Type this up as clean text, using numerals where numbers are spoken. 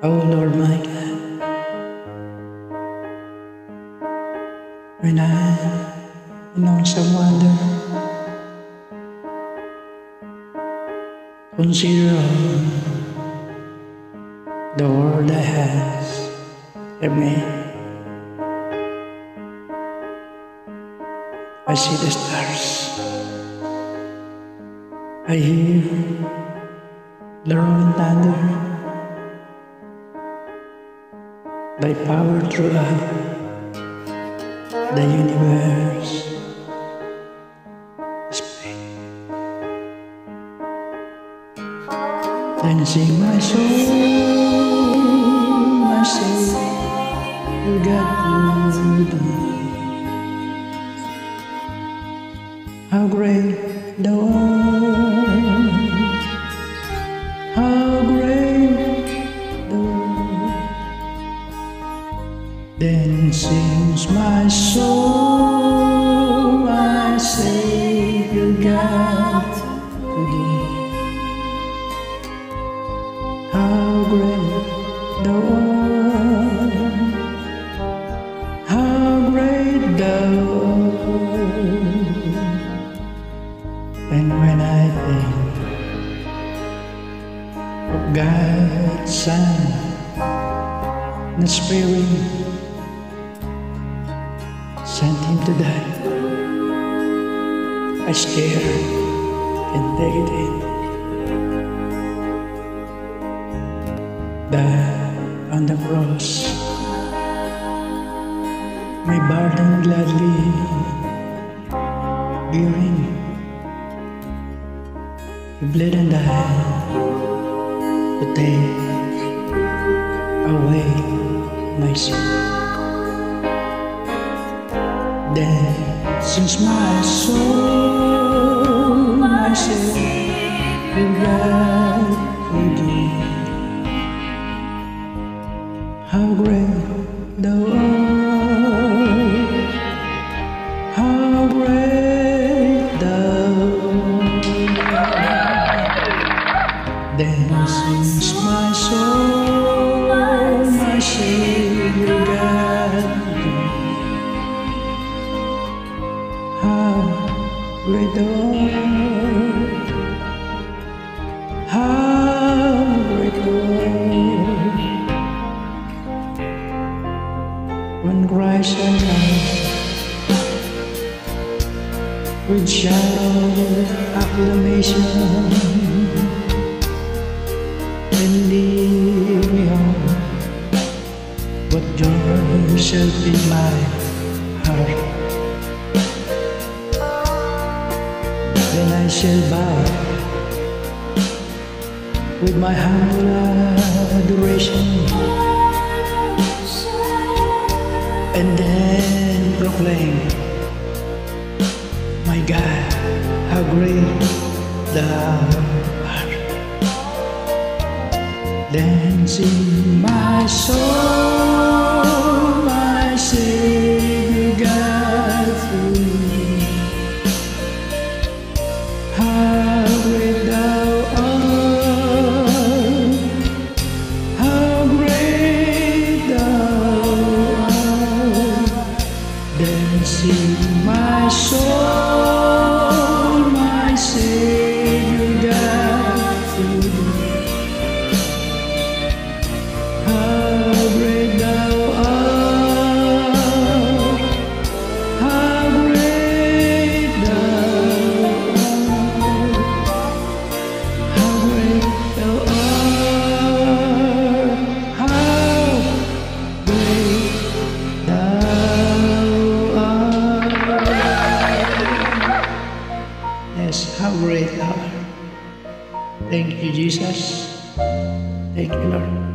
Oh Lord my God, when I'm in some wonder, consider all the world that has made. I see the stars, I hear the rolling thunder, thy power throughout the universe display. Then sing my soul, my Savior God to thee. How great thou art, how great thou art. Then sings my soul, my Savior God to thee. How great thou art, how great thou art. And when I think of God's Son, the Spirit sent Him to die, I stare and take it in. That on the cross, my burden gladly bearing, He bled and died to take away my sin. Then sings my soul, my Savior God to thee. How great thou art, how great thou art. Then sings my soul, my Savior God to thee. How great thou art, how great thou art. When Christ comes with shout of acclamation, and lead me home, what joy shall fill my heart. Then I shall bow with my humble adoration, and then proclaim, my God, how great thou art. Then sing my soul, my Savior God to thee. How great thou art, how great thou art. Then sing my soul, my Savior God to thee. How great thou art, how great thou art, how great thou art, how great thou art. Yes, how great thou art. Thank you, Jesus. Thank you, Lord.